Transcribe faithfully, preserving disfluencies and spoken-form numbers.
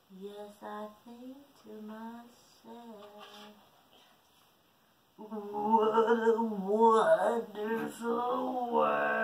Yes, I think to myself, what a wonderful world.